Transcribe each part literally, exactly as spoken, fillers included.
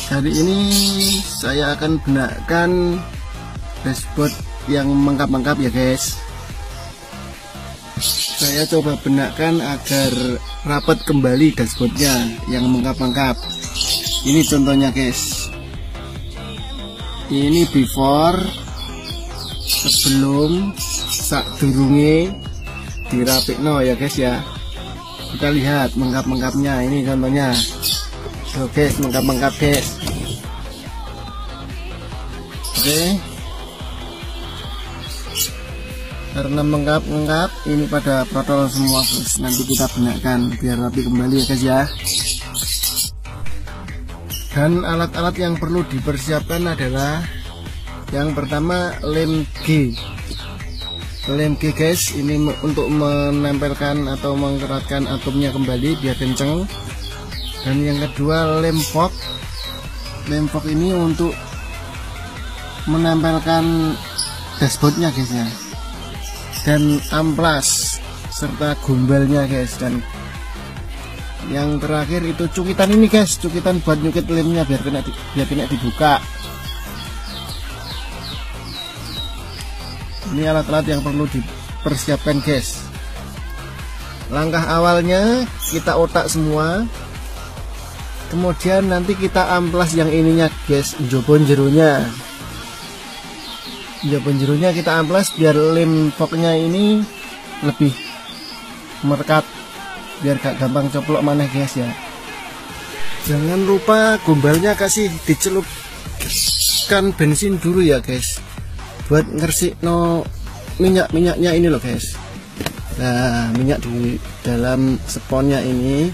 Hari ini saya akan benarkan dashboard yang mengkap-mengkap ya guys. Saya coba benarkan agar rapat kembali dashboardnya yang mengkap-mengkap. Ini contohnya guys. Ini before, sebelum, sak durunge dirapikno ya guys ya. Kita lihat mengkap-mengkapnya, ini contohnya. Oke guys, mengkap-mengkap guys. Oke, karena mengkap-mengkap ini pada protol semua guys. Nanti kita benarkan biar rapi kembali ya guys ya. Dan alat-alat yang perlu dipersiapkan adalah yang pertama lem G. Lem G guys, ini untuk menempelkan atau mengeratkan atomnya kembali biar kenceng. Dan yang kedua lem fog. Lem fog ini untuk menempelkan dashboardnya guys ya. Dan amplas serta gombalnya guys. Dan yang terakhir itu cukitan ini guys, cukitan buat nyukit lemnya biar kena biar kena dibuka. Ini alat-alat yang perlu dipersiapkan guys. Langkah awalnya kita otak semua, kemudian nanti kita amplas yang ininya guys, jopon jerunya. Jopon jerunya kita amplas biar lem fognya ini lebih merekat, biar gak gampang coplok maneh guys ya. Jangan lupa gombalnya kasih dicelupkan bensin dulu ya guys, buat ngersik no minyak-minyaknya ini loh guys. Nah, minyak di dalam sponnya ini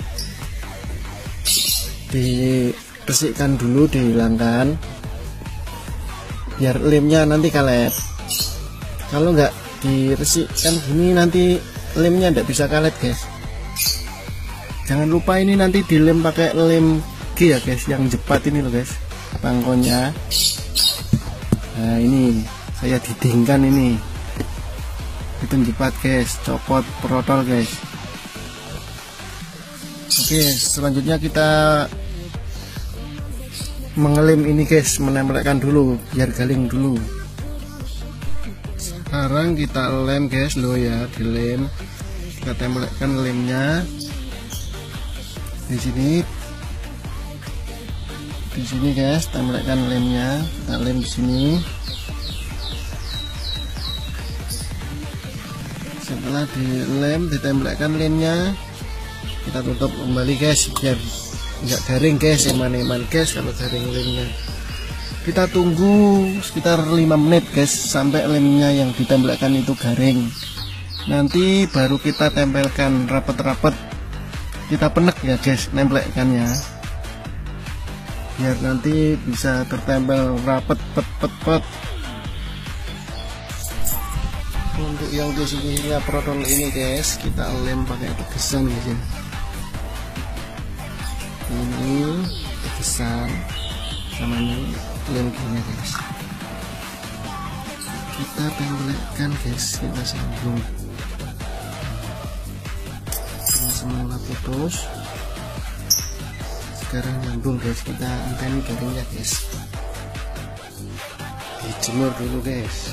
dibersihkan dulu, dihilangkan biar lemnya nanti kalet. Kalau nggak diresikkan gini nanti lemnya nggak bisa kalet guys. Jangan lupa ini nanti dilem pakai lem G ya guys, yang jepat ini loh guys, pangkonya. Nah ini saya didingkan ini, itu jepat guys, copot protol guys. Oke, selanjutnya kita mengelem ini guys, menempelkan dulu biar galing dulu. Sekarang kita lem guys lo ya, dilem. Kita tempelkan lemnya di sini, di sini guys, tempelkan lemnya. Kita lem di sini. Setelah dilem, ditempelkan lemnya, kita tutup kembali guys biar nggak garing guys, eman-eman guys kalau garing lemnya. Kita tunggu sekitar lima menit guys sampai lemnya yang ditempelkan itu garing. Nanti baru kita tempelkan rapet-rapet, kita penek ya guys nempelkannya biar nanti bisa tertempel rapet pet pet pet. Untuk yang di sininya protol ini guys, kita lem pakai tegesan guys ya. Ini tegesan sama ini lem gini guys. Kita tempelkan guys, kita sambung. Ini semula putus. Sekarang nyambung guys, kita anteni garingnya guys. Dijemur dulu guys.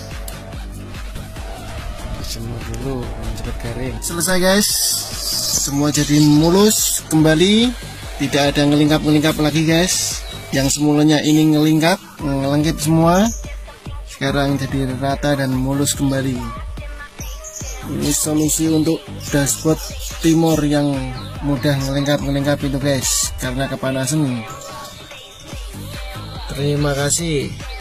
Dijemur dulu cepat garing. Selesai guys, semua jadi mulus kembali, tidak ada ngelingkap-ngelingkap lagi guys. Yang semulanya ini ngelingkap, ngelengkap semua, sekarang jadi rata dan mulus kembali. Ini solusi untuk dashboard timur yang mudah ngelingkap-ngelingkap itu guys, karena kepanasan. Terima kasih.